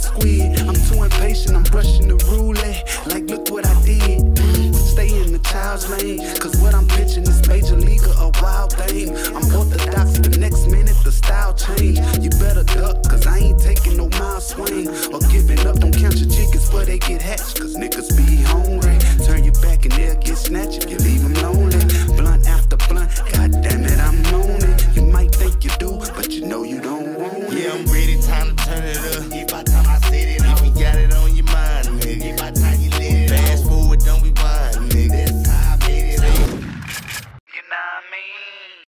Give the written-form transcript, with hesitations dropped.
squid. I'm too impatient, I'm brushing the roulette. Like, look what I did. Stay in the child's lane, cause what I'm pitching is major league or a wild thing. I'm orthodox, the next minute the style change. You better duck, cause I ain't taking no mild swing. Or giving up, don't count your chickens before they get hatched, cause niggas be hungry. Turn your back and they'll get snatched if you leave them lonely. Blunt after blunt, god damn it, I'm on it. You might think you do, but you know you don't want it. Yeah, I'm ready, time to turn it up.